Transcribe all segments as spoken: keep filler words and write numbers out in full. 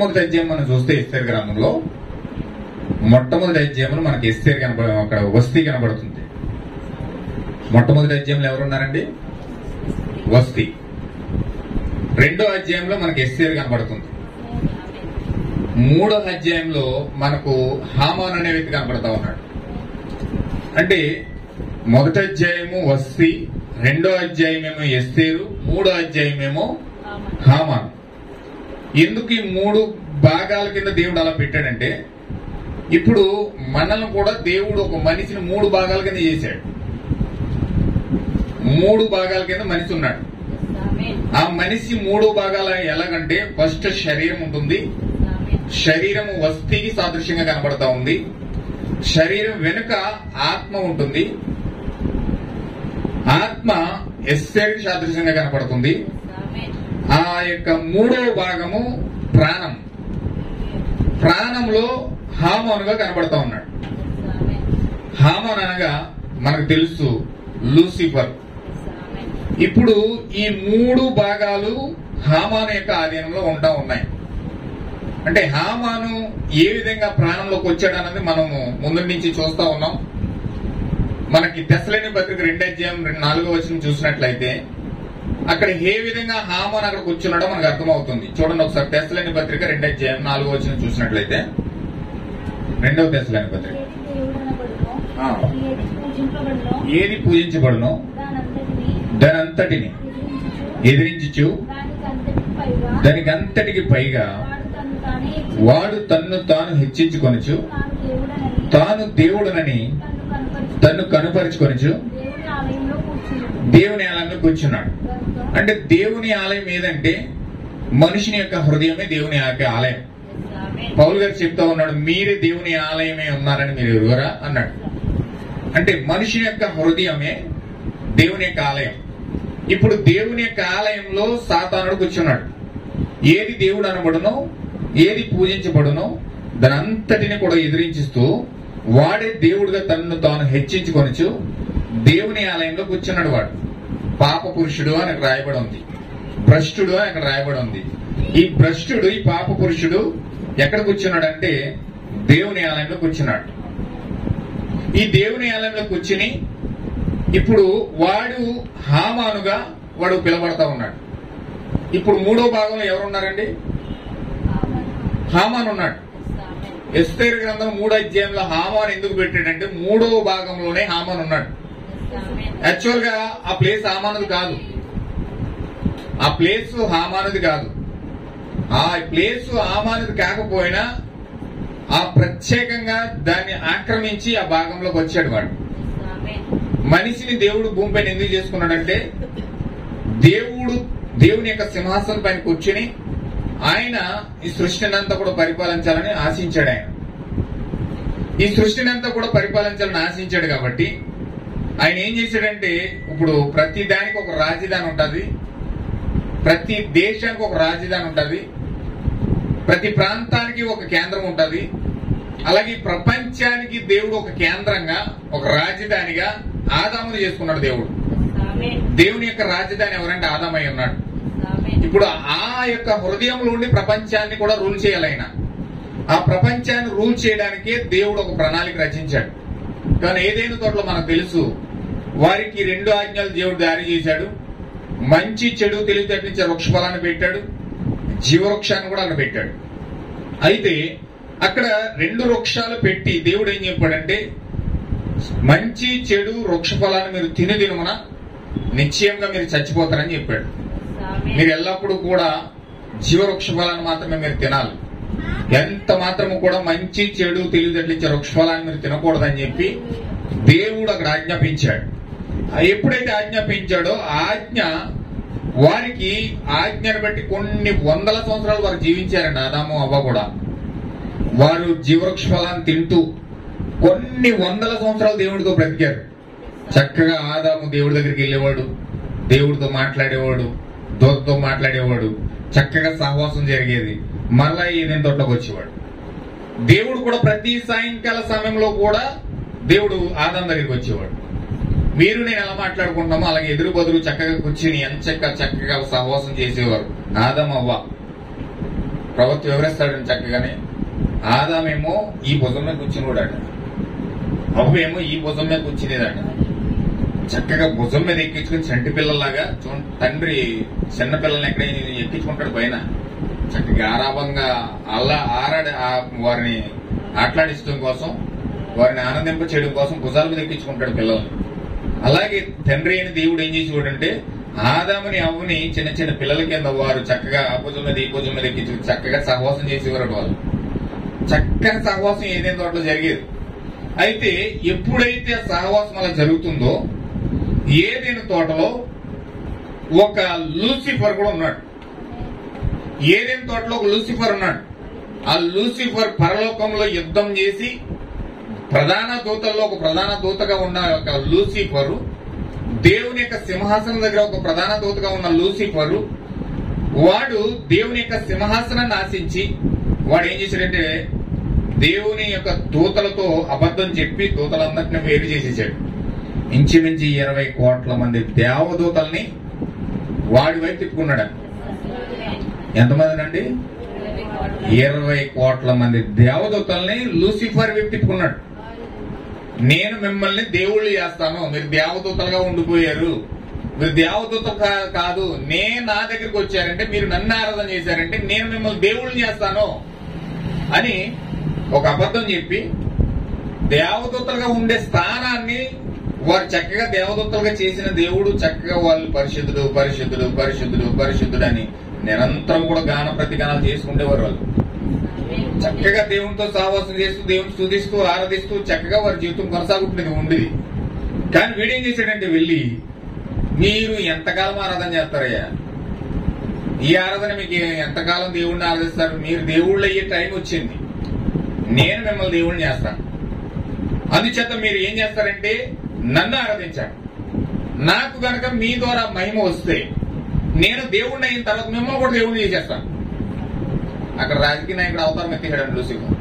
మొట్టమొదటి అధ్యాయం మనం చూస్తే ఎస్తేరు గ్రంథంలో మొట్టమొదటి అధ్యాయంలో మనకి ఎస్తేరు కనబడ అక్కడ వస్తీ కనబడుతుంది. మొట్టమొదటి అధ్యాయంలో ఎవరున్నారండి? వస్తీ. రెండో అధ్యాయంలో మనకి ఎస్తేరు కనబడుతుంది. మూడో అధ్యాయంలో మనకు హామాన్ అనే వ్యక్తి కనబడతా ఉన్నాడు. అంటే మొదటి అధ్యాయము వస్తీ, రెండో అధ్యాయం ఏమో ఎస్తేరు, మూడో అధ్యాయం ఏమో హామాన్. ఎందుకు ఈ మూడు భాగాల కింద దేవుడు అలా పెట్టాడంటే, ఇప్పుడు మనల్ని కూడా దేవుడు ఒక మనిషిని మూడు భాగాల కింద చేశాడు. మూడు భాగాల కింద మనిషి ఉన్నాడు. ఆ మనిషి మూడు భాగాల ఎలాగంటే, ఫస్ట్ శరీరం ఉంటుంది. శరీరము వస్తీకి సాదృశ్యంగా కనబడతా ఉంది. శరీరం వెనుక ఆత్మ ఉంటుంది. ఆత్మ ఎస్తేరుకి సాదృశ్యంగా కనపడుతుంది. ఆ యొక్క మూడవ భాగము ప్రాణం. ప్రాణంలో హామానుగా కనబడతా ఉన్నాడు. హామాన్ అనగా మనకు తెలుసు లూసిఫర్. ఇప్పుడు ఈ మూడు భాగాలు హామాను యొక్క ఆధీనంలో ఉంటా ఉన్నాయి. అంటే హామాను ఏ విధంగా ప్రాణంలోకి వచ్చాడు అన్నది మనము ముందు నుంచి చూస్తా ఉన్నాం. మనకి తెస్సలోని పత్రిక రెండో అధ్యాయం నాలుగో వచనం చూసినట్లయితే అక్కడ ఏ విధంగా హామాన్ అక్కడ కూర్చున్నాడో మనకు అర్థమవుతుంది. చూడండి ఒకసారి తెస్సలోని పత్రిక రెండో అధ్యాయం నాలుగో వచనం చూసినట్లయితే, రెండవ తెస్సలోని పత్రిక, ఏది పూజించబడునో దానంతటిని ఎదిరించు, దానికంతటికి పైగా వాడు తన్ను తాను హెచ్చించుకొనుచు, తాను దేవుడునని తన్ను కనుపరుచుకొనుచు దేవుని ఆలయంలో కూర్చున్నాడు. అంటే దేవుని ఆలయం ఏదంటే మనుషుని యొక్క హృదయమే దేవుని యొక్క ఆలయం. పౌలు గారు చెప్తా ఉన్నాడు, మీరే దేవుని ఆలయమే ఉన్నారని మీరు ఎరుగరా అన్నాడు. అంటే మనుషుని యొక్క హృదయమే దేవుని యొక్క ఆలయం. ఇప్పుడు దేవుని యొక్క ఆలయంలో సాతానుడు కూర్చున్నాడు. ఏది దేవుడు అనబడునో, ఏది పూజించబడునో దాని అంతటిని కూడా ఎదిరించిస్తూ వాడే దేవుడుగా తనను తాను హెచ్చించుకొనుచు దేవుని ఆలయంలో కూర్చున్నాడు. వాడు పాప పురుషుడు అని అక్కడ రాయబడి ఉంది, భ్రష్టుడు అని అక్కడ రాయబడి ఉంది. ఈ భ్రష్టుడు, ఈ పాప పురుషుడు ఎక్కడ కూర్చున్నాడు అంటే దేవుని ఆలయంలో కూర్చున్నాడు. ఈ దేవుని ఆలయంలో కూర్చుని ఇప్పుడు వాడు హామానుగా వాడు పిలబడతా ఉన్నాడు. ఇప్పుడు మూడో భాగంలో ఎవరున్నారండి? హామాన్ ఉన్నాడు. ఎస్తేరు గ్రంథం మూడో అధ్యాయంలో హామాన్ ఎందుకు పెట్టాడంటే మూడో భాగంలోనే హామాన్ ఉన్నాడు. యాక్చువల్ గా ఆ ప్లేస్ హామానుది కాదు, ఆ ప్లేస్ హామానుది కాదు. ఆ ప్లేస్ హామానుది కాకపోయినా ఆ ప్రత్యేకంగా దాన్ని ఆక్రమించి ఆ భాగంలోకి వచ్చాడు వాడు. మనిషిని దేవుడు భూమిపైన ఎందుకు చేసుకున్నాడంటే, దేవుడు దేవుని యొక్క సింహాసనం పైన కూర్చుని ఆయన ఈ సృష్టిని అంతా కూడా పరిపాలించాలని ఆశించాడు. ఆయన ఈ సృష్టిని అంతా కూడా పరిపాలించాలని ఆశించాడు కాబట్టి ఆయన ఏం చేశాడంటే, ఇప్పుడు ప్రతి దానికి ఒక రాజధాని ఉంటది, ప్రతి దేశానికి ఒక రాజధాని ఉంటది, ప్రతి ప్రాంతానికి ఒక కేంద్రం ఉంటది. అలాగే ప్రపంచానికి దేవుడు ఒక కేంద్రంగా, ఒక రాజధానిగా ఆదామును చేసుకున్నాడు దేవుడు. దేవుని యొక్క రాజధాని ఎవరంటే ఆదామై ఉన్నాడు. ఇప్పుడు ఆ యొక్క హృదయంలో ఉండి ప్రపంచాన్ని కూడా రూల్ చేయాలి ఆయన. ఆ ప్రపంచాన్ని రూల్ చేయడానికే దేవుడు ఒక ప్రణాళిక రచించాడు. కానీ ఏదైనా తోటలో మనకు తెలుసు, వారికి రెండు ఆజ్ఞలు దేవుడు జారీ చేశాడు. మంచి చెడు తెలివితేటనిచ్చే వృక్ష ఫలాన్ని పెట్టాడు, జీవవృక్షాన్ని కూడా అక్కడ పెట్టాడు. అయితే అక్కడ రెండు వృక్షాలు పెట్టి దేవుడు ఏం చెప్పాడంటే, మంచి చెడు వృక్ష ఫలాన్ని మీరు తిని తినమున నిశ్చయంగా మీరు చచ్చిపోతారని చెప్పాడు. మీరు ఎల్లప్పుడూ కూడా జీవవృక్ష ఫలాన్ని మాత్రమే మీరు తినాలి, ఎంత మాత్రము కూడా మంచి చెడు తెలివితేటలిచ్చే వృక్ష ఫలాన్ని మీరు తినకూడదని చెప్పి దేవుడు అక్కడ ఆజ్ఞాపించాడు. ఎప్పుడైతే ఆజ్ఞాపించాడో ఆజ్ఞ వారికి ఆజ్ఞను బట్టి కొన్ని వందల సంవత్సరాలు వారు జీవించారండి. ఆదాము అవ్వ కూడా వారు జీవవృక్ష ఫలాన్ని తింటూ కొన్ని వందల సంవత్సరాలు దేవుడితో బ్రతికారు. చక్కగా ఆదాము దేవుడి దగ్గరికి వెళ్ళేవాడు, దేవుడితో మాట్లాడేవాడు, దూతతో మాట్లాడేవాడు, చక్కగా సహవాసం జరిగేది. మళ్ళా ఏదైనా తోటలోకి వచ్చేవాడు. దేవుడు కూడా ప్రతి సాయంకాల సమయంలో కూడా దేవుడు ఆదాం దగ్గరికి వచ్చేవాడు. మీరు నేను ఎలా మాట్లాడుకుంటున్నామో అలాగే ఎదురు బదురు చక్కగా కూర్చుని ఎంత చక్కగా చక్కగా సహవాసం చేసేవారు ఆదాం అవ్వ. ప్రవక్త వివరిస్తాడని చక్కగానే. ఆదామేమో ఈ భుజం మీద కూర్చునివాడట, అవ్వేమో ఈ భుజం మీద కూర్చునేదట. చక్కగా భుజం మీద ఎక్కించుకుని చంటి పిల్లల్లాగా తండ్రి చిన్న పిల్లల్ని ఎక్కడ ఎక్కించుకుంటాడు పైన, చక్కగా ఆరాభంగా అల్లా ఆరాడ వారిని ఆటలాడించడం కోసం, వారిని ఆనందింప చేయడం కోసం భుజాల మీద ఎక్కించుకుంటాడు పిల్లల్ని. అలాగే తండ్రి అయిన దేవుడు ఏం చేసేవాడంటే ఆదాముని అవ్వని చిన్న చిన్న పిల్లల కింద వారు చక్కగా ఆ భుజం మీద ఈ భుజం మీద ఎక్కించు చక్కగా సహవాసం చేసేవారు. వాళ్ళు చక్కని సహవాసం ఏదైనా తోటలో జరిగేది. అయితే ఎప్పుడైతే ఆ సహవాసం అలా జరుగుతుందో ఏదైనా తోటలో ఒక లూసిఫర్ కూడా ఉన్నాడు. ఏదైనా తోటలో ఒక లూసిఫర్ ఉన్నాడు. ఆ లూసిఫర్ పరలోకంలో యుద్ధం చేసి ప్రధాన దూతల్లో ఒక ప్రధాన దూతగా ఉన్న ఒక లూసిఫరు, దేవుని యొక్క సింహాసనం దగ్గర ఒక ప్రధాన దూతగా ఉన్న లూసిఫరు, వాడు దేవుని యొక్క సింహాసనాన్ని ఆశించి వాడు ఏం చేశాడంటే దేవుని యొక్క దూతలతో అబద్ధం చెప్పి దూతలందరినీ వేరు చేసేసాడు. ఇంచుమించి ఇరవై కోట్ల మంది దేవదూతల్ని వాడి వైపు తిప్పుకున్నాడు. ఎంతమంది అండి? ఇరవై కోట్ల మంది దేవదూతల్ని లూసిఫర్ వైపు తిప్పుకున్నాడు. నేను మిమ్మల్ని దేవుళ్ళు చేస్తాను, మీరు దేవదూతలుగా ఉండిపోయారు, మీరు దేవదూత కాదు, నేను నా దగ్గరికి వచ్చారంటే మీరు నన్ను ఆరాధన చేశారంటే నేను మిమ్మల్ని దేవుళ్ళు చేస్తాను అని ఒక అబద్ధం చెప్పి దేవదూతలుగా ఉండే స్థానాన్ని వారు చక్కగా దేవదూతలుగా చేసిన దేవుడు చక్కగా వాళ్ళు పరిశుద్ధుడు పరిశుద్ధుడు పరిశుద్ధుడు పరిశుద్ధుడు అని నిరంతరం కూడా గాన ప్రతిగానాలు చేసుకుంటేవారు. వాళ్ళు చక్కగా దేవునితో సహవాసం చేస్తూ దేవుని స్తుతిస్తూ ఆరాధిస్తూ చక్కగా వారి జీవితం కొనసాగుతున్నది ఉండేది. కానీ వీడేం చేశాడంటే వెళ్ళి మీరు ఎంతకాలం ఆరాధన చేస్తారయ్యా, ఈ ఆరాధన మీకు ఎంతకాలం దేవుడిని ఆరాధిస్తారు, మీరు దేవుళ్ళు అయ్యే టైం వచ్చింది, నేను మిమ్మల్ని దేవుడిని చేస్తాను, అందుచేత మీరు ఏం చేస్తారంటే నన్ను ఆరాధించాను, నాకు గనక మీ ద్వారా మహిమ వస్తే నేను దేవుడిని అయిన తర్వాత మిమ్మల్ని కూడా దేవుడిని చేసేస్తాను. అక్కడ రాజకీయ నాయకుడు అవతారం ఎత్తికాడు లూసిఫర్.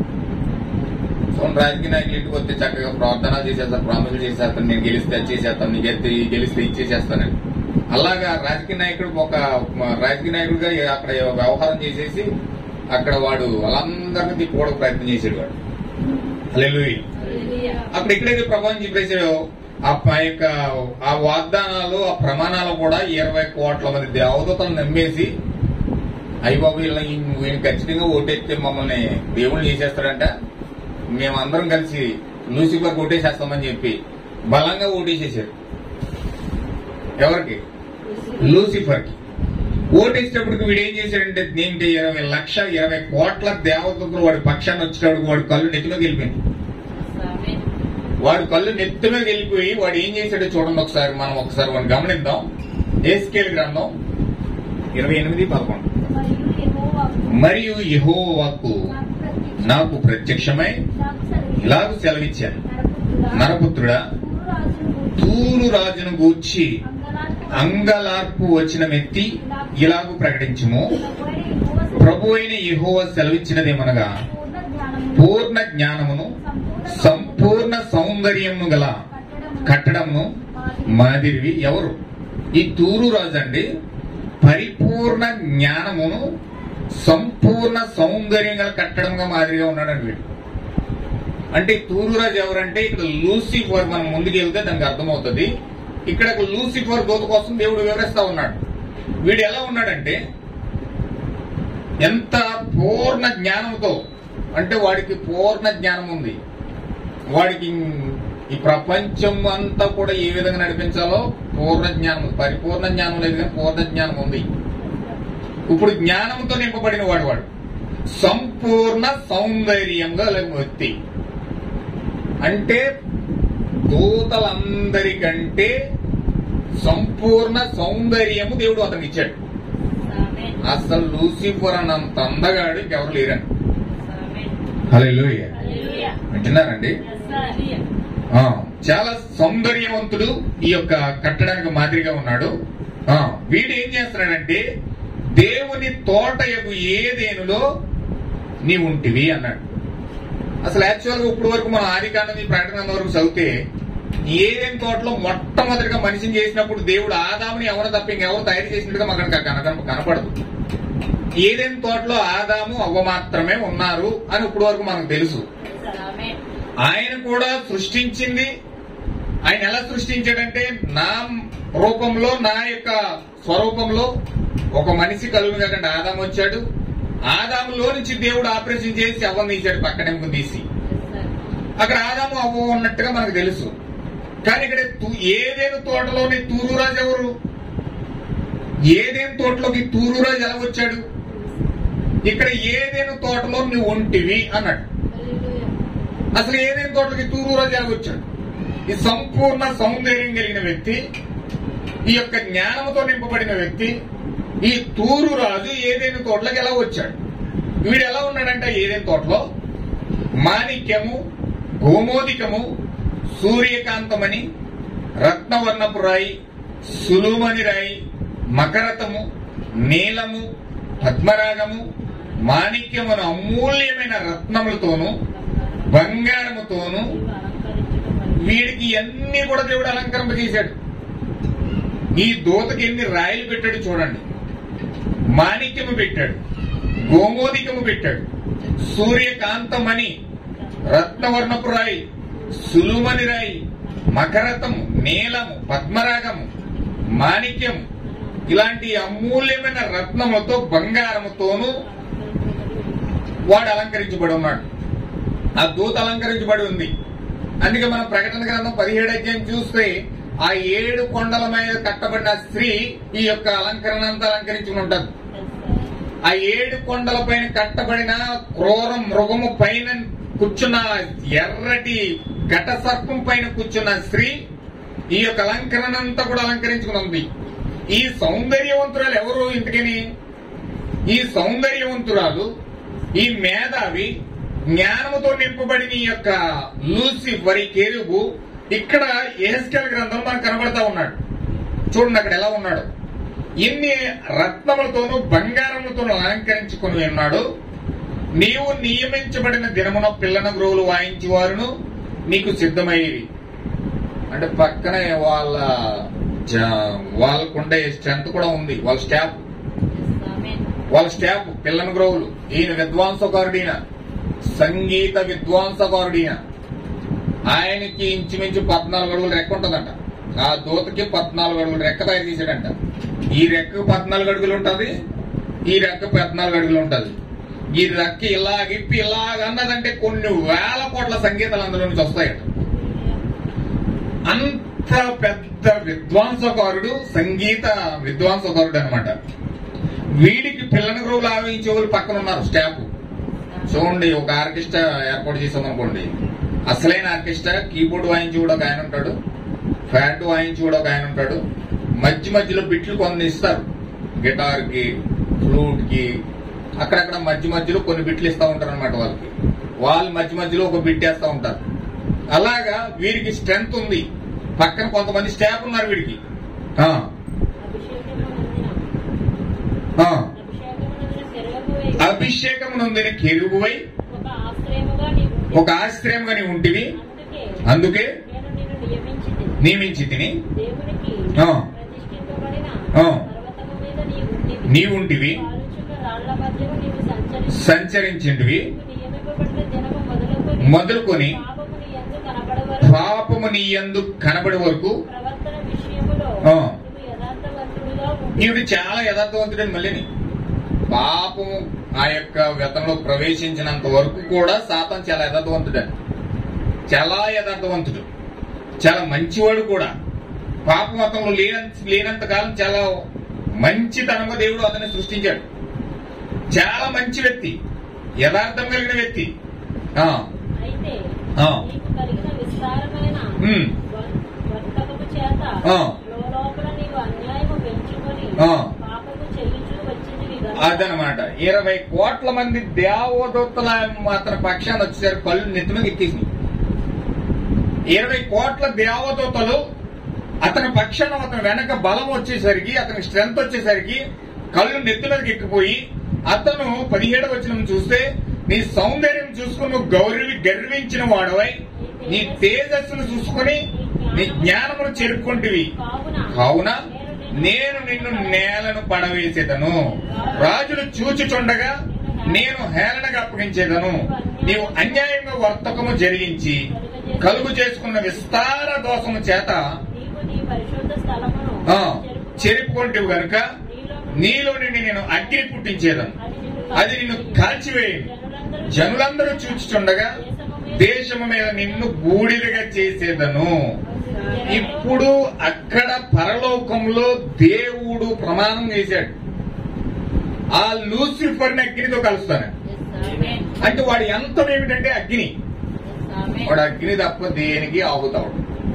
సో రాజకీయ నాయకులు ఇంటికి వస్తే చక్కగా ప్రార్థన చేసేస్తాను, ప్రామిసులు చేసేస్తాను, నేను గెలిస్తే అది చేసేస్తాను, నీకు ఎత్తి గెలిస్తే ఇచ్చేసేస్తానని. అలాగా రాజకీయ నాయకుడు ఒక రాజకీయ నాయకుడిగా అక్కడ వ్యవహారం చేసేసి అక్కడ వాడు వాళ్ళందరినీ తిప్పుకోవడం ప్రయత్నం చేసాడు వాడు. హల్లెలూయా. అక్కడ ఎక్కడైతే ప్రభావం చెప్పేసాడో ఆ యొక్క ఆ వాగ్దానాలు ఆ ప్రమాణాలు కూడా ఇరవై కోట్ల మంది దేవదూతలను నమ్మేసి అయ్యబాబు వీళ్ళని వీళ్ళు ఖచ్చితంగా ఓటేస్తే మమ్మల్ని దేవుళ్ళు చేసేస్తాడంట, మేమందరం కలిసి లూసిఫర్ ఓటేసేస్తామని చెప్పి బలంగా ఓటేసేసారు. ఎవరికి? లూసిఫర్ కి. ఓటేసేటప్పటికి వీడు ఏం చేశాడంటే ఏంటి ఇరవై లక్ష ఇరవై కోట్ల దేవదూతలు వాడి పక్షాన్ని వచ్చేటప్పుడు వాడి కళ్ళు నెత్తిలోకి వెళ్ళిపోయింది. వాడు కళ్ళు నెత్తిలోకి వెళ్ళిపోయి వాడు ఏం చేశాడో చూడండి ఒకసారి, మనం ఒకసారి వాడిని గమనిద్దాం. ఎహెజ్కేలు గ్రంథం ఇరవై ఎనిమిది పదకొండు. మరియు యెహోవాకు నాకు ప్రత్యక్షమై ఇలాగ సెలవిచ్చాను, నరపుత్రుడా, తూరు రాజును గూర్చి అంగలార్పు వచ్చిన మెత్తి ఇలాగూ ప్రకటించుము, ప్రభు అయిన యెహోవా సెలవిచ్చినదేమనగా పూర్ణ జ్ఞానమును సంపూర్ణ సౌందర్యమును గల కట్టడమును మాదిరివి. ఎవరు? ఈ తూరు రాజు అండి. పరిపూర్ణ జ్ఞానమును సంపూర్ణ సౌందర్యం గల కట్టడంగా మాదిరిగా ఉన్నాడండి వీడు. అంటే తూరు రాజు ఎవరంటే ఇక్కడ లూసిఫర్. మనం ముందుకు వెళ్తే దానికి అర్థమవుతుంది. ఇక్కడ లూసిఫర్ దూత కోసం దేవుడు వివరిస్తా ఉన్నాడు. వీడు ఎలా ఉన్నాడంటే ఎంత పూర్ణ జ్ఞానంతో, అంటే వాడికి పూర్ణ జ్ఞానం ఉంది. వాడికి ఈ ప్రపంచం అంతా కూడా ఏ విధంగా నడిపించాలో పూర్ణ జ్ఞానం, పరిపూర్ణ జ్ఞానం లేదు కానీ పూర్ణ జ్ఞానం ఉంది. ఇప్పుడు జ్ఞానంతో నింపబడిన వాడు వాడు సంపూర్ణ సౌందర్యంగా వ్యక్తి. అంటే దూతలందరికంటే సంపూర్ణ సౌందర్యము దేవుడు అతనికి ఇచ్చాడు. అసలు లూసిఫర్ అన్నంత అందగాడు ఇంకెవరు లేరండి. హల్లెలూయా. వింటున్నారండి? చాలా సౌందర్యవంతుడు, ఈ యొక్క కట్టడానికి మాదిరిగా ఉన్నాడు. వీడు ఏం చేస్తున్నాడంటే దేవుని తోటయగు ఏదేనులో నీ ఉంటివి అన్నాడు. అసలు యాక్చువల్ గా ఇప్పుడు వరకు మనం ఆది కాండం ప్రకటన వరకు చదివితే ఏదేని తోటలో మొట్టమొదటిగా మనిషిని చేసినప్పుడు దేవుడు ఆదాముని ఎవరు తప్ప ఇంకెవరు తయారు చేసినట్టుగా మనకు కనపడదు. ఏదైనా తోటలో ఆదాము అవ్వ మాత్రమే ఉన్నారు అని ఇప్పటి వరకు మనకు తెలుసు. ఆయన కూడా సృష్టించింది. ఆయన ఎలా సృష్టించాడంటే నా రూపంలో, నా యొక్క స్వరూపంలో ఒక మనిషి కలుగును కాకుండా ఆదాము వచ్చాడు. ఆదాములో నుంచి దేవుడు ఆపరేషన్ చేసి అవ్వను తీశాడు, పక్కనెంపు తీసి. అక్కడ ఆదాము అవ్వ ఉన్నట్టుగా మనకు తెలుసు. కానీ ఇక్కడ ఏదేను తోటలోని తూరురాజు ఎవరు? ఏదేను తోటలోకి తూరురాజు ఎలా వచ్చాడు? ఇక్కడ ఏదేను తోటలో నువ్వు ఒంటివి అన్నాడు. అసలు ఏదేను తోటలోకి తూరురాజు ఎలా వచ్చాడు? ఈ సంపూర్ణ సౌందర్యం కలిగిన వ్యక్తి, ఈ యొక్క జ్ఞానంతో నింపబడిన వ్యక్తి, ఈ తూరు రాజు ఏదేను తోటలోకి ఎలా వచ్చాడు? వీడు ఎలా ఉన్నాడంటే ఏదేను తోటలో మాణిక్యము, గోమోదికము, సూర్యకాంతమని, రత్నవర్ణపు రాయి, సులుమని రాయి, మకరతము, నీలము, పద్మరాగము, మాణిక్యమును అమూల్యమైన రత్నములతోనూ బంగారముతోనూ వీడికి అన్ని కూడా దేవుడు అలంకరింపజేశాడు. ఈ దూతకి ఎన్ని రాయలు పెట్టాడు చూడండి. మాణిక్యము పెట్టాడు, గోమోదికము పెట్టాడు, సూర్యకాంతమణి, రత్నవర్ణపు రాయి, సులుమని రాయి, మకరతము, నీలము, పద్మరాగము, మాణిక్యము, ఇలాంటి అమూల్యమైన రత్నములతో బంగారముతోనూ వాడు అలంకరించబడి ఉన్నాడు. ఆ దూత అలంకరించబడి ఉంది. అందుకే మనం ప్రకటన గ్రంథం పదిహేడు అధ్యాయం చూస్తే ఆ ఏడు కొండల మీద కట్టబడిన స్త్రీ ఈ యొక్క అలంకరణ అంతా అలంకరించుకుని ఉంటుంది. ఆ ఏడు కొండల పైన కట్టబడిన క్రూర మృగము పైన కూర్చున్న ఎర్రటి ఘట సర్పం పైన కూర్చున్న స్త్రీ ఈ యొక్క అలంకరణ అంతా కూడా అలంకరించుకుని ఉంది. ఈ సౌందర్యవంతురాలు ఎవరు? ఇంటికని ఈ సౌందర్యవంతురాలు, ఈ మేధావి, జ్ఞానముతో నింపబడిన ఈ యొక్క లూసిఫర్, ఈ కెరూబు ఇక్కడ యెహెజ్కేలు గ్రంథంలో మనకు కనబడతా ఉన్నాడు. చూడండి అక్కడ ఎలా ఉన్నాడు. ఇన్ని రత్నములతోనూ బంగారములతోనూ అలంకరించుకుని ఉన్నాడు. నీవు నియమించబడిన దినమున పిల్లన గ్రోవులు వాయించేవారును నీకు సిద్ధమయ్యేవి. అంటే పక్కనే వాళ్ళ వాళ్ళకుండే స్ట్రెంత్ కూడా ఉంది. వాళ్ళ స్టాఫ్ వాళ్ళ స్టాఫ్ పిల్లన గ్రోవులు. ఈయన విద్వాంసకారుడీన, సంగీత విద్వాంసకారుడీన. ఆయనకి ఇంచుమించు పద్నాలుగు అడుగులు రెక్క ఉంటదంట. ఆ దూతకి పద్నాలుగు అడుగులు రెక్క తయారు చేశాడంట. ఈ రెక్క పద్నాలుగు అడుగులు ఉంటది, ఈ రెక్క పద్నాలుగు అడుగులు ఉంటది. ఈ రెక్క ఇలాగిప్పి ఇలాగన్నదంటే కొన్ని వేల కోట్ల సంగీతాలు అందులో నుంచి వస్తాయట. అంత పెద్ద విద్వాంసకారుడు, సంగీత విద్వాంసకారుడు అనమాట. వీడికి పిల్లన గ్రోవులు ఆవించే వాళ్ళు పక్కన ఉన్నారు స్టాఫ్. చూడండి, ఒక ఆర్కెస్ట్రా ఏర్పాటు చేసాం అనుకోండి. అసలైన ఆర్కెస్ట్రా కీబోర్డ్ వాయించి కూడా ఒక ఆయన ఉంటాడు, ఫ్యాట్ వాయించి కూడా ఒక ఆయన ఉంటాడు. మధ్య మధ్యలో బిట్లు కొన్ని ఇస్తారు. గిటార్ కి, ఫ్లూట్ కి, అక్కడక్కడ మధ్య మధ్యలో కొన్ని బిట్లు ఇస్తా ఉంటారు అనమాట. వాళ్ళకి వాళ్ళు మధ్య మధ్యలో ఒక బిట్ వేస్తా ఉంటారు. అలాగా వీరికి స్ట్రెంత్ ఉంది. పక్కన కొంతమంది స్టాఫ్ ఉన్నారు వీడికి. అభిషేకం నొందిన కెరూబువై ఒక ఆశ్రయముగా నీ ఉంటివి, అందుకే నియమించి తిని నీ ఉంటివి, సంచరించింటివి, మొదలుకొని పాపము నీ యందు కనబడే వరకు నీవు చాలా యథార్థవంతుడని. మళ్ళీ పాపము ఆ యొక్క వ్యతంలో ప్రవేశించినంత వరకు కూడా సాతాను చాలా యథార్థవంతుడని, చాలా యథార్థవంతుడు, చాలా మంచివాడు కూడా. పాపమతంలో లేనంత కాలం చాలా మంచితనంగా దేవుడు అతన్ని సృష్టించాడు. చాలా మంచి వ్యక్తి, యథార్థం కలిగిన వ్యక్తి. అదనమాట. ఇరవై కోట్ల మంది దేవదూతల అతని పక్షాన్ని వచ్చేసరికి కళ్ళు నెత్తిన ఎక్కేసి, ఇరవై కోట్ల దేవదూతలు అతని పక్షాన అతని వెనక బలం వచ్చేసరికి, అతనికి స్ట్రెంత్ వచ్చేసరికి కళ్ళు నెత్తి మీదకి ఎక్కిపోయి, అతను పదిహేడవ వచనం చూస్తే నీ సౌందర్యం చూసుకుని నువ్వు గౌరవి గర్వించిన వాడవై నీ తేజస్సును చూసుకుని నీ జ్ఞానమును చేరుకుంటువి. కావున నేను నిన్ను నేలను పడవేసేదను, రాజులు చూచుచుండగా నేను హేళనగా అప్పగించేదను. నీవు అన్యాయంగా వర్తకము జరిగించి కలుగు చేసుకున్న విస్తార దోషము చేత చెరుపుకుంటేవు గనుక నీలో నుండి నేను అగ్ని పుట్టించేదను, అది నిన్ను కాల్చివేయను. జనులందరూ చూచుచుండగా దేశము మీద నిన్ను బూడిదగా చేసేదను. ఇప్పుడు అక్కడ పరలోకంలో దేవుడు ప్రమాణం చేశాడు, ఆ లూసిఫర్ ని అగ్నితో కలుస్తాను. అంటే వాడి అంతం ఏమిటంటే అగ్ని. వాడు అగ్ని తప్ప దేనికి ఆగుతాడు.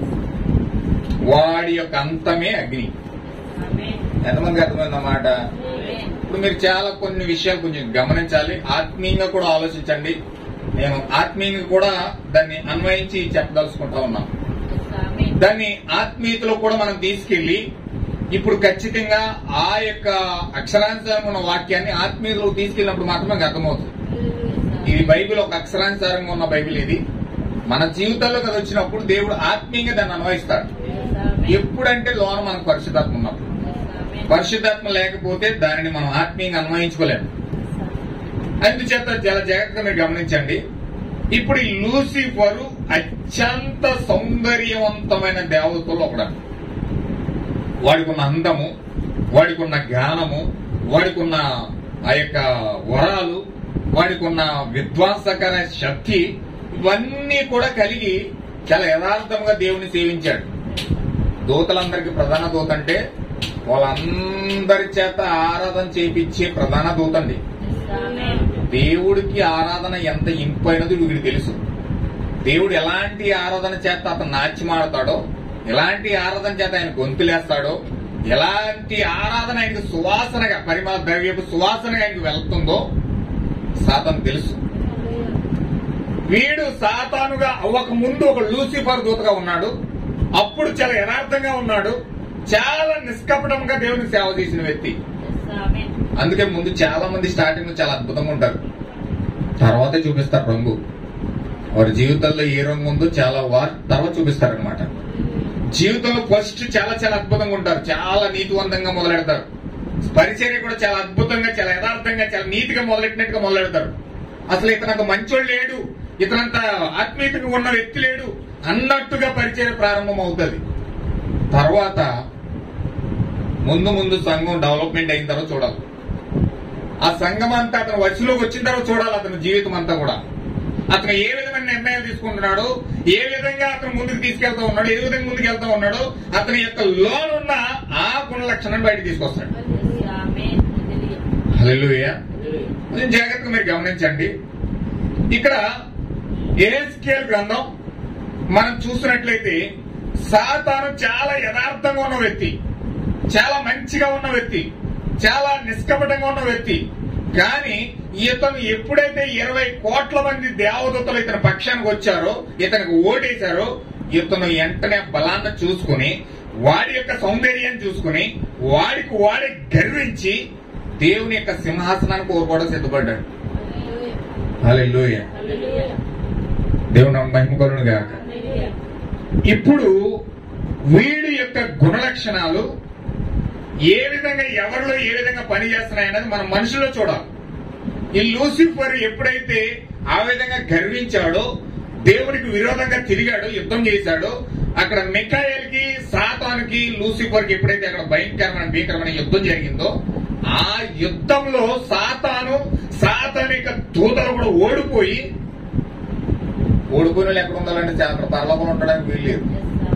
వాడి యొక్క అంతమే అగ్ని. ఎంతమంది అర్థమైందన్నమాట? ఇప్పుడు మీరు చాలా కొన్ని విషయాలు కొంచెం గమనించాలి, ఆత్మీయంగా కూడా ఆలోచించండి. నేను ఆత్మీయంగా కూడా దాన్ని అన్వయించి చెప్పదలుచుకుంటా ఉన్నాను. దాన్ని ఆత్మీయతలో కూడా మనం తీసుకెళ్లి ఇప్పుడు ఖచ్చితంగా ఆ యొక్క అక్షరానుసారంగా ఉన్న వాక్యాన్ని ఆత్మీయతలో తీసుకెళ్ళినప్పుడు మాత్రమే మనకు అర్థమవుతుంది. ఇది బైబిల్ ఒక అక్షరానుసారంగా ఉన్న బైబిల్. ఇది మన జీవితాల్లో కదా వచ్చినప్పుడు దేవుడు ఆత్మీయంగా దాన్ని అన్వయిస్తాడు. ఎప్పుడంటే లోన మనకు పరిశుద్ధాత్మ ఉన్నప్పుడు. పరిశుద్ధాత్మ లేకపోతే దానిని మనం ఆత్మీయంగా అన్వయించుకోలేము. అందుచేత చాలా జాగ్రత్తగా మీరు గమనించండి. ఇప్పుడు ఈ లూసిఫరు అత్యంత సౌందర్యవంతమైన దేవతలు ఒకడు. వాడికి ఉన్న అందము, వాడికి ఉన్న జ్ఞానము, వాడికి ఉన్న ఆ యొక్క వరాలు, వాడికి ఉన్న విధ్వంసకర శక్తి, ఇవన్నీ కూడా కలిగి చాలా యథార్థంగా దేవుని సేవించాడు. దూతలందరికీ ప్రధాన దూత అంటే వాళ్ళందరి చేత ఆరాధన చేయించే ప్రధాన దూత అండి. దేవుడికి ఆరాధన ఎంత ఇంపైనది వీడికి తెలుసు. దేవుడు ఎలాంటి ఆరాధన చేత అతను నాట్యమాడతాడో, ఎలాంటి ఆరాధన చేత ఆయన గొంతులేస్తాడో, ఎలాంటి ఆరాధన ఆయనకు సువాసనగా, పరిమళ ద్రవ్యపు సువాసనగా ఆయనకు వెళ్తుందో సాతాను తెలుసు. వీడు సాతానుగా అవ్వక ముందు ఒక లూసిఫర్ దూతగా ఉన్నాడు. అప్పుడు చాలా యథార్థంగా ఉన్నాడు, చాలా నిష్కపటంగా దేవునికి సేవ చేసిన వ్యక్తి. అందుకే ముందు చాలా మంది స్టార్టింగ్ లో చాలా అద్భుతంగా ఉంటారు, తర్వాతే చూపిస్తారు రంగు. వారి జీవితంలో ఏ రంగు ఉందో చాలా వారి తర్వాత చూపిస్తారనమాట. జీవితంలో ఫస్ట్ చాలా చాలా అద్భుతంగా ఉంటారు, చాలా నీతివంతంగా మొదలెడతారు. పరిచర్య కూడా చాలా అద్భుతంగా, చాలా యథార్థంగా, చాలా నీతిగా మొదలెట్టినట్టుగా మొదలెడతారు. అసలు ఇతనంత మంచోడు లేడు, ఇతనంత ఆత్మీయతగా ఉన్న వ్యక్తి లేడు అన్నట్టుగా పరిచర్య ప్రారంభం అవుతుంది. తర్వాత ముందు ముందు సంఘం డెవలప్మెంట్ అయిన తర్వాత చూడాలి. ఆ సంఘం అంతా అతను వయసులోకి వచ్చిన తర్వాత చూడాలి. అతని జీవితం అంతా కూడా అతను ఏ విధమైన నిర్ణయాలు తీసుకుంటున్నాడు, ఏ విధంగా అతను ముందుకు తీసుకెళ్తా ఉన్నాడు, ఏ విధంగా ముందుకు వెళ్తా ఉన్నాడు, అతని యొక్క లోనున్న ఆ గుణ లక్షణాన్ని బయటకు తీసుకొస్తాడు. హల్లెలూయా. కొంచెం జాగ్రత్తగా మీరు గమనించండి. ఇక్కడ యెహెజ్కేలు గ్రంథం మనం చూసినట్లయితే సాతాను చాలా యథార్థంగా ఉన్న వ్యక్తి, చాలా మంచిగా ఉన్న వ్యక్తి, చాలా నిష్కపటంగా ఉన్న వ్యక్తి. కానీ ఇతను ఎప్పుడైతే ఇరవై కోట్ల మంది దేవదూతలు ఇతని పక్షానికి వచ్చారో, ఇతనికి ఓటేశారో, ఇతను వెంటనే బలాన్ని చూసుకుని, వాడి యొక్క సౌందర్యాన్ని చూసుకుని, వాడికి వాడి గర్వించి దేవుని యొక్క సింహాసనాన్ని కోరుకోవడం సిద్ధపడ్డాడు. హల్లెలూయా. దేవుని మహిమ కలుగును గాక. ఇప్పుడు వీడి యొక్క గుణలక్షణాలు ఏ విధంగా ఎవరిలో ఏ విధంగా పనిచేస్తున్నాయన్నది మనం మనుషుల్లో చూడాలి. ఈ లూసిఫర్ ఎప్పుడైతే ఆ విధంగా గర్వించాడో, దేవుడికి విరోధంగా తిరిగాడో, యుద్ధం చేశాడో, అక్కడ మిఖాయేలుకి, సాతానుకి, లూసిఫర్కి ఎప్పుడైతే అక్కడ భయంకరమైన భీకరమైన యుద్ధం జరిగిందో, ఆ యుద్ధంలో సాతాను సాతాను యొక్క దూతలు కూడా ఓడిపోయి, ఓడిపోయిన వాళ్ళు ఎక్కడ ఉండాలంటే చాలా పరలోకంలో ఉండడానికి వీల్లేదు,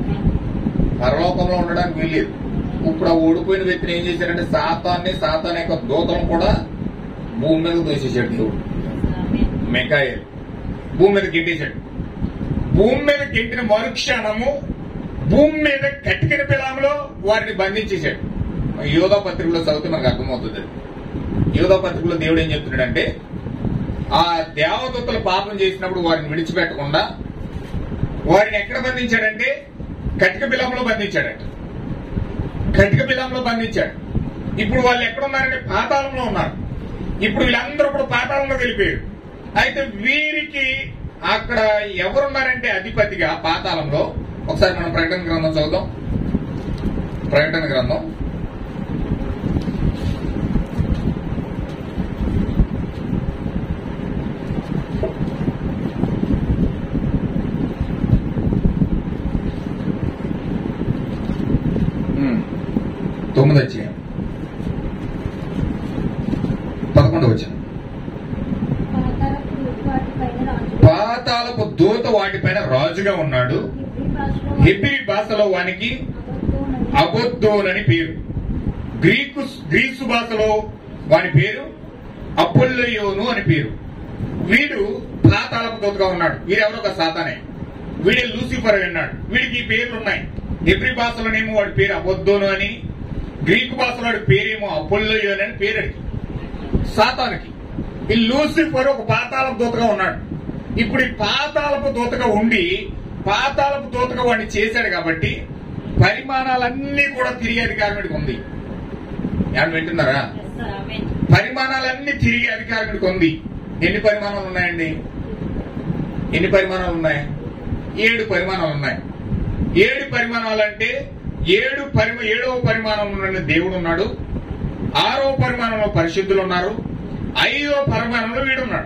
పరలోకంలో ఉండడానికి వీల్లేదు. ఇప్పుడు ఆ ఓడిపోయిన వ్యక్తిని ఏం చేశారంటే సాతాన్ని, సాతాన్ యొక్క దూతలను కూడా భూమి మీద దోసేశాడు దేవుడు. మిఖాయేలు భూమి మీద గెంటేశాడు. భూమి మీద గెంటిన మరుక్షణము భూమి మీద కట్టిన పిలాములో వారిని బంధించేశాడు. యోధా పత్రికలో చదివితే మనకు అర్థమవుతుంది. యోధా పత్రికలో దేవుడు ఏం చెప్తున్నాడంటే, ఆ దేవదూతలు పాపం చేసినప్పుడు వారిని విడిచిపెట్టకుండా వారిని ఎక్కడ బంధించాడంటే కటిక బిలంలో బంధించాడట. కటిక బిలంలో బంధించాడు. ఇప్పుడు వాళ్ళు ఎక్కడున్నారంటే పాతాళంలో ఉన్నారు. ఇప్పుడు వీళ్ళందరూ కూడా పాతాళంలో వెళ్ళిపోయారు. అయితే వీరికి అక్కడ ఎవరున్నారంటే అధిపతిగా పాతాళంలో, ఒకసారి మనం ప్రకటన గ్రంథం చదువుదాం. ప్రకటన గ్రంథం తొమ్మిది అధ్యాయం పదకొండు వచ్చిన పాతాళపు దూత వాటిపైన రాజుగా ఉన్నాడు. హెబ్రీ భాషలో వానికి అబద్దోనని పేరు. గ్రీకు గ్రీసు భాషలో వాని పేరు అపోల్లోయోను అని పేరు. వీడు పాతాళపు దూతగా ఉన్నాడు. వీడెవరో ఒక సాతానే. వీడే లూసిఫర్ అన్నాడు. వీడికి ఈ పేర్లు ఉన్నాయి. హెబ్రీ భాషలోనేమో వాడి పేరు అబద్దోను అని, గ్రీకు భాషలో వాడి పేరేమో అపోల్లోయోను అని పేరు. సాతానికి ఈ లూసిఫర్ ఒక పాతాళపు దూతగా ఉన్నాడు. ఇప్పుడు ఈ పాతాళపు దూతగా ఉండి పాతాళపు దూతగా వాడిని చేశాడు కాబట్టి పరిమాణాలన్నీ కూడా తిరిగే అధికారం ఉంది. ఏమని వింటున్నారా? పరిమాణాలన్నీ తిరిగే అధికారం ఉంది. ఎన్ని పరిమాణాలు ఉన్నాయండి? ఎన్ని పరిమాణాలు ఉన్నాయి? ఏడు పరిమాణాలు ఉన్నాయి. ఏడు పరిమాణాలు అంటే ఏడు పరిమ ఏడవ పరిమాణంలో దేవుడు ఉన్నాడు, ఆరో పరిమాణంలో పరిశుద్ధులు ఉన్నారు, ఐదో పరిమాణంలో వీడున్నాడు.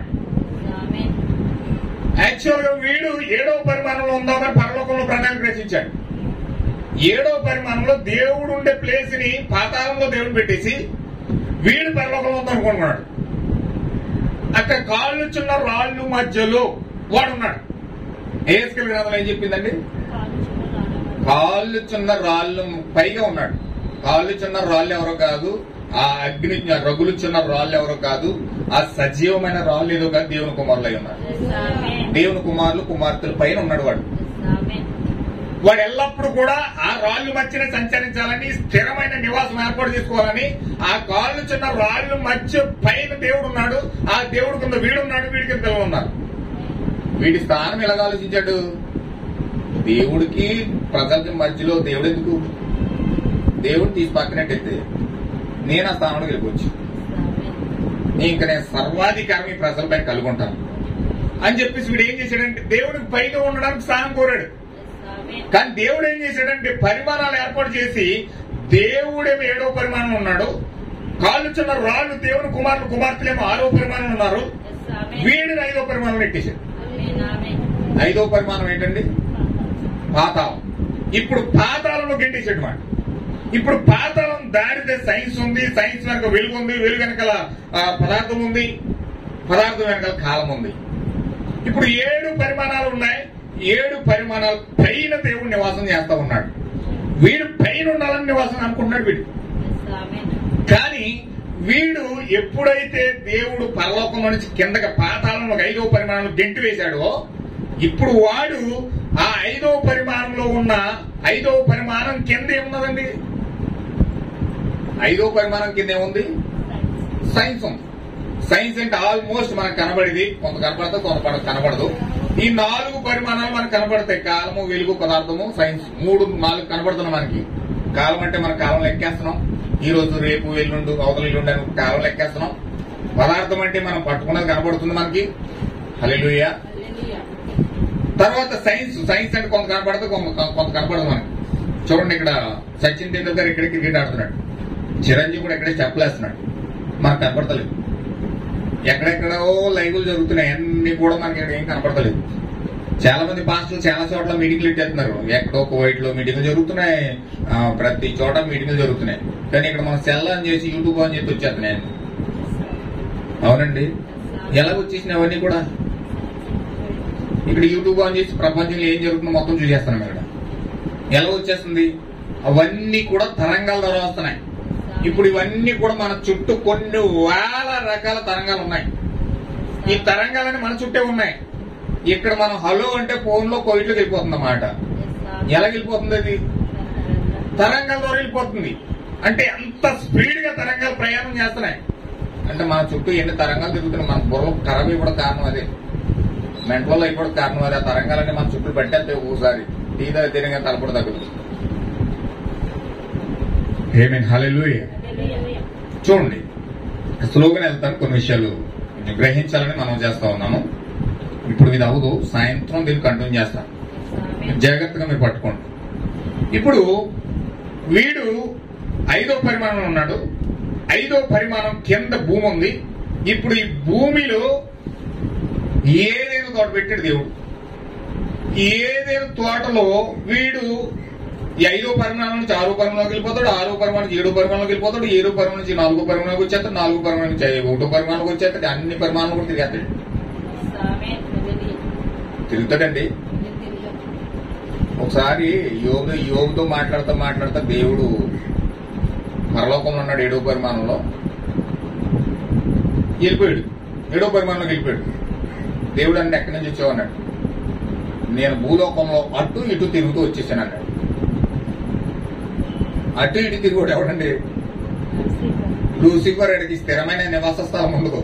యాక్చువల్ గా వీడు ఏడవ పరిమాణంలో ఉందామని పరలోకంలో ప్రణాళిక రచించాడు. ఏడవ పరిమాణంలో దేవుడు ఉండే ప్లేస్ ని పాతాళంలో దేవుడు పెట్టేసి వీడు పరలోకంలో ఉందనుకుంటున్నాడు. అక్కడ కాళ్ళుచున్న రాళ్ళు మధ్యలో వాడున్నాడు. ఏస్కెల్ గ్రంథంలో ఏం చెప్పిందండి? కాళ్ళుచున్న రాళ్ళు పైగా ఉన్నాడు. కాళ్ళుచున్న రాళ్ళు ఎవరో కాదు, ఆ అగ్ని రగులుచున్న రాళ్ళు ఎవరో కాదు, ఆ సజీవమైన రాళ్ళు ఏదో కాదు, దేవుని కుమారులు అయి ఉన్నారు. దేవుని కుమారులు కుమార్తెల పైన ఉన్నాడు వాడు. వాడు ఎల్లప్పుడూ కూడా ఆ రాళ్ళు మధ్యన సంచరించాలని, స్థిరమైన నివాసం ఏర్పాటు చేసుకోవాలని, ఆ కాళ్ళు చిన్న రాళ్ళు మధ్య పైన దేవుడు ఉన్నాడు. ఆ దేవుడు కింద వీడున్నాడు, వీడి కింద పిల్లలు ఉన్నారు. వీడి స్థానం ఎలాగ ఆలోచించాడు? దేవుడికి ప్రజలకి మధ్యలో దేవుడు ఎందుకు? దేవుడు తీసి పక్కనట్టయితే నేను ఆ స్థానంలో వెళ్ళిపోవచ్చు. ఇంకా నేను సర్వాధికారం ఈ ప్రజలపై కలిగి ఉంటాను అని చెప్పేసి వీడు ఏం చేశాడంటే దేవుడికి పైగా ఉండడానికి స్థానం కోరాడు. కానీ దేవుడు ఏం చేశాడంటే పరిమాణాలు ఏర్పాటు చేసి దేవుడేమో ఏడో పరిమాణం ఉన్నాడు, కాళ్ళు చిన్న రాళ్ళు దేవుని కుమారులు కుమార్తెలేమో ఆరో పరిమాణం ఉన్నారు, వీడిని ఐదో పరిమాణం ఎట్టేశాడు. ఐదో పరిమాణం ఏంటండి? పాతాళం. ఇప్పుడు పాతాళంలో గెంటేసాడు మాట. ఇప్పుడు పాతాళం దాడితే సైన్స్ ఉంది, సైన్స్ వెనక వెలుగు ఉంది, వెలుగు వెనకాల పదార్థం ఉంది, పదార్థం వెనకాల కాలం ఉంది. ఇప్పుడు ఏడు పరిమాణాలు ఉన్నాయి. ఏడు పరిమాణాలు పైన దేవుడు నివాసం చేస్తా ఉన్నాడు. వీడు పైన ఉండాలని నివాసం అనుకుంటున్నాడు వీడు. కానీ వీడు ఎప్పుడైతే దేవుడు పరలోకంలో నుంచి కిందకి పాతాళంలో ఐదో పరిమాణంలో గెంటు వేశాడో, ఇప్పుడు వాడు ఆ ఐదో పరిమాణంలో ఉన్న ఐదో పరిమాణం కింద ఏమున్నదండి? ఐదో పరిమాణం కింద ఏముంది? సైన్స్ ఉంది. సైన్స్ అంటే ఆల్మోస్ట్ మనకు కనబడేది, కొంత కనపడుతుంది, కొంత కనబడదు. ఈ నాలుగు పరిమాణాలు మనకు కనబడతాయి. కాలము, వెలుగు, పదార్థము, సైన్స్. మూడు నాలుగు కనబడుతున్నాయి మనకి. కాలం అంటే మన కాలం లెక్కేస్తున్నాం. ఈ రోజు, రేపు, ఎల్లుండు, అవతల ఎల్లుండి అని కాలం లెక్కేస్తున్నాం. పదార్థం అంటే మనం పట్టుకున్నది కనబడుతుంది మనకి. హల్లెలూయా. తర్వాత సైన్స్. సైన్స్ అంటే కొంత కనబడుతుంది, కొంత కనబడదు మనకి. చూడండి, ఇక్కడ సచిన్ టెండూల్కర్ ఇక్కడ క్రికెట్ ఆడుతున్నాడు, చిరంజీవి కూడా ఇక్కడే చెప్పలేస్తున్నాడు, మనకు కనబడతలేదు. ఎక్కడెక్కడో లైవ్లు జరుగుతున్నాయి, అన్ని కూడా మనకి ఏం కనపడతలేదు. చాలా మంది పాస్టర్లు చాలా చోట్ల మీటింగ్లు ఇచ్చేస్తున్నారు. ఎక్కడో కువైట్ లో మీటింగ్లు జరుగుతున్నాయి, ప్రతి చోట మీటింగ్లు జరుగుతున్నాయి. కానీ ఇక్కడ మనం సెల్ అని చేసి యూట్యూబ్ అని చెప్పి వచ్చేస్తున్నాయి. అవునండి, ఎలా వచ్చేసినాయి అవన్నీ కూడా? ఇక్కడ యూట్యూబ్ అని చేసి ప్రపంచంలో ఏం జరుగుతుందో మొత్తం చూసేస్తున్నాం. ఇక్కడ ఎలా వచ్చేస్తుంది? అవన్నీ కూడా తరంగాల ద్వారా వస్తున్నాయి. ఇప్పుడు ఇవన్నీ కూడా మన చుట్టూ కొన్ని వేల రకాల తరంగాలు ఉన్నాయి. ఈ తరంగాలన్నీ మన చుట్టే ఉన్నాయి. ఇక్కడ మనం హలో అంటే ఫోన్ లో కోవిడ్లోకి వెళ్ళిపోతుంది అన్నమాట. ఎలా వెళ్ళిపోతుంది? అది తరంగాల ద్వారా వెళ్ళిపోతుంది. అంటే అంత స్పీడ్ గా తరంగాలు ప్రయాణం చేస్తున్నాయి. అంటే మన చుట్టూ ఎన్ని తరంగాలు తిరుగుతున్నాయి. మన బుర్ర ఖరాబ్ అయిపోవడం కారణం అదే, మెంటల్ అయిపోవడం కారణం అదే. ఆ తరంగాలన్నీ మన చుట్టూ పెట్టేస్తే ఒకసారి టీ దగ్గర తిరిగా తలపడి తగ్గుతుంది. ఆమేన్, హల్లెలూయా. చూడండి, స్లోగా వెళ్తాను, కొన్ని విషయాలు గ్రహించాలని మనం చేస్తా ఉన్నాము. ఇప్పుడు ఇది అవ్వదు, సాయంత్రం దీన్ని కంటిన్యూ చేస్తాను. జాగ్రత్తగా మీరు పట్టుకోండి. ఇప్పుడు వీడు ఐదో పరిమాణంలో ఉన్నాడు. ఐదో పరిమాణం కింద భూమి ఉంది. ఇప్పుడు ఈ భూమిలో ఏదైనా తోట పెట్టాడు దేవుడు. ఏదైనా తోటలో వీడు ఈ ఐదో పరిమాణం నుంచి ఆరో పరిమాణంలోకి వెళ్ళిపోతాడు, ఆరో పరిమాణం నుంచి ఏడో పరిమాణంలోకి వెళ్ళిపోతాడు, ఏడో పరిమాణం నుంచి నాలుగో పరిమాణంలోకి వచ్చేస్తాడు, నాలుగో పరిమాణం నుంచి ఒకటో పరిమాణంలోకి వచ్చేస్తాడు, అన్ని పరిమాణాలు కూడా తిరిగేస్తాడు. తిరుగుతాడండి. ఒకసారి యోగ యోగుతో మాట్లాడుతూ మాట్లాడుతూ దేవుడు పరలోకంలో ఉన్నాడు, ఏడో పరిమాణంలో వెళ్ళిపోయాడు, ఏడో పరిమాణంలోకి వెళ్ళిపోయాడు. దేవుడు అంటే ఎక్కడి నుంచి వచ్చావు అన్నాడు. నేను భూలోకంలో అటు ఇటు తిరుగుతూ వచ్చేసాను అన్నాడు. అటు ఇటు తిరుగుడు ఎవడండి? లూసిఫర్. అడిగి స్థిరమైన నివాస స్థలం ఉండదు.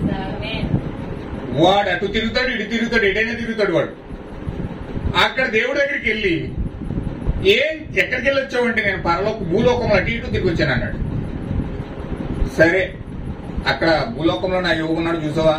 వాడు అటు తిరుగుతాడు, ఇటు తిరుగుతాడు, ఎడైనా తిరుగుతాడు వాడు. అక్కడ దేవుడి దగ్గరికి వెళ్ళి ఏం ఎక్కడికి వెళ్ళి వచ్చావంటే నేను పరలోక భూలోకంలో అటు ఇటు తిరిగి వచ్చాను అన్నాడు. సరే, అక్కడ భూలోకంలో నా యోగు ఉన్నాడు చూసావా?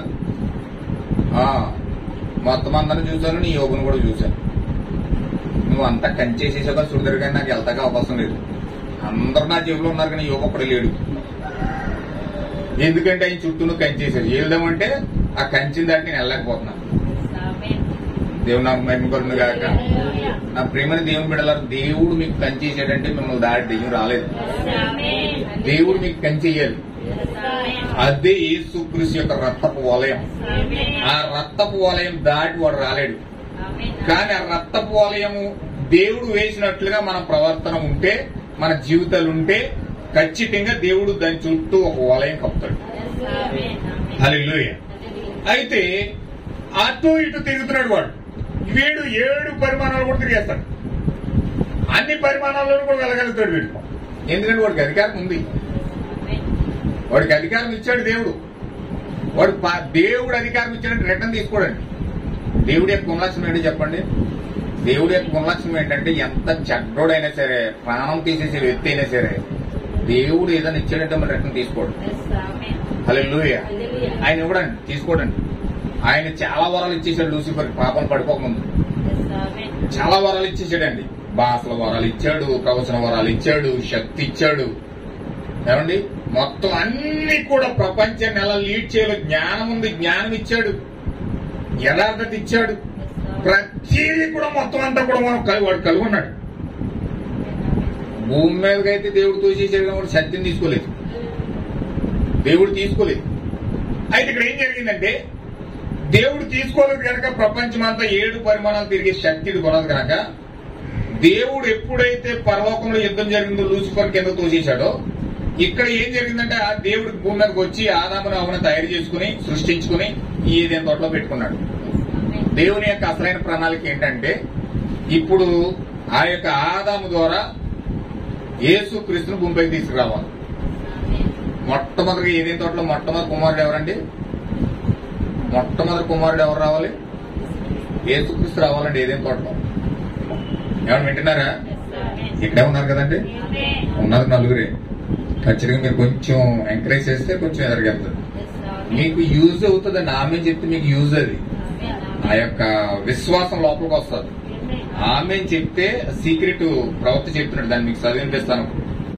మొత్తం అందరిని చూశాను, నీ యోగును కూడా చూశాను. నువ్వు అంతా కంచేసేసావు కదా సుడిదరు, కానీ నాకు వెళ్తాక అవకాశం లేదు. అందరూ నా జేబులో ఉన్నారు కానీ యోగ ఒక్కడే లేడు. ఎందుకంటే ఆయన చుట్టూ నువ్వు కంచేసాడు. వెళ్దామంటే ఆ కంచిన దాటి నేను వెళ్ళలేకపోతున్నాను. దేవుడు నాకు మహిమ కలుగును గాక. నా ప్రేమని దేవుని బిడ్డలారా, దేవుడు మీకు కంచేసాడంటే మిమ్మల్ని దాటి దెయ్యం రాలేదు. దేవుడు మీకు కంచేయాలి. అదే యేసుక్రీస్తు యొక్క రక్తపు వలయం. ఆ రక్తపు వలయం దాటి వాడు రాలేడు. కానీ ఆ రక్తపు వలయము దేవుడు వేసినట్లుగా మన ప్రవర్తన ఉంటే, మన జీవితాలు ఉంటే ఖచ్చితంగా దేవుడు దాని చుట్టూ ఒక వలయం కప్పుతాడు. హల్లెలూయా. అయితే అటు ఇటు తిరుగుతున్నాడు వాడు. వీడు ఏడు పరిమాణాలు కూడా తిరిగేస్తాడు. అన్ని పరిమాణాలను కూడా వెళ్ళగలుగుతాడు వీడు. ఎందుకంటే వాడికి అధికారం ఉంది. వాడికి అధికారం ఇచ్చాడు దేవుడు. వాడు దేవుడు అధికారం ఇచ్చాడంటే రిటర్న్ తీసుకోడండి. దేవుడి యొక్క గుణలక్షణం ఏంటి చెప్పండి? దేవుడి యొక్క గుణలక్షణం ఏంటంటే ఎంత చెడ్డోడైనా సరే, ప్రాణం తీసేసే వ్యక్తి అయినా సరే, దేవుడు ఏదైనా ఇచ్చాడంటే మనం రిటర్న్ తీసుకోడు. హల్లెలూయా. ఆయన ఇవ్వడండి, తీసుకోడండి. ఆయన చాలా వరాలు ఇచ్చేసాడు లూసిఫర్ పాపం పడిపోకముందు. చాలా వరాలు ఇచ్చేసాడండి. భాషల వరాలు ఇచ్చాడు, ప్రవచన వరాలు ఇచ్చాడు, శక్తి ఇచ్చాడు. ఏమండి, మొత్తం అన్ని కూడా ప్రపంచాన్ని ఎలా లీడ్ చేయాలో జ్ఞానం ఉంది, జ్ఞానం ఇచ్చాడు, యథార్థత ఇచ్చాడు. ప్రతిదీ కూడా మొత్తం అంతా కూడా మనం వాడు కలిగి ఉన్నాడు. భూమి మీదకైతే దేవుడు తోసేసాడు కాబట్టి సత్యం తీసుకోలేదు, దేవుడు తీసుకోలేదు. అయితే ఇక్కడ ఏం జరిగిందంటే, దేవుడు తీసుకోలేదు కనుక ప్రపంచం అంతా ఏడు పరిమాణాలు తిరిగే శక్తి కొనదు కనుక దేవుడు ఎప్పుడైతే పరలోకంలో యుద్ధం జరిగిందో లూసిఫర్ కింద తోసేశాడో, ఇక్కడ ఏం జరిగిందంటే ఆ దేవుడు భూమి మీదకి వచ్చి ఆదామును హవ్వను తయారు చేసుకుని సృష్టించుకుని ఈ ఏదైనా తోటలో పెట్టుకున్నాడు. దేవుని యొక్క అసలైన ప్రణాళిక ఏంటంటే, ఇప్పుడు ఆ యొక్క ఆదాము ద్వారా యేసుక్రీస్తును భూమిపైకి తీసుకురావాలి. మొట్టమొదటిగా ఏదైనా తోటలో మొట్టమొదటి కుమారుడు ఎవరండి? మొట్టమొదటి కుమారుడు ఎవరు రావాలి? యేసుక్రీస్తు రావాలండి ఏదైనా తోటలో. ఎవరు వింటున్నారా? ఇక్కడే ఉన్నారు కదండి, ఉన్నారు నలుగురే. ఖచ్చితంగా మీరు కొంచెం ఎంకరేజ్ చేస్తే కొంచెం ఎదరికెళ్తుంది. మీకు యూజ్ అవుతుందండి. ఆమె చెప్తే మీకు యూజ్, అది ఆ యొక్క విశ్వాసం లోపలికి వస్తుంది. ఆమె చెప్తే సీక్రెట్ ప్రవక్త చెప్తున్నాడు, దాన్ని మీకు చదివినిపిస్తాను.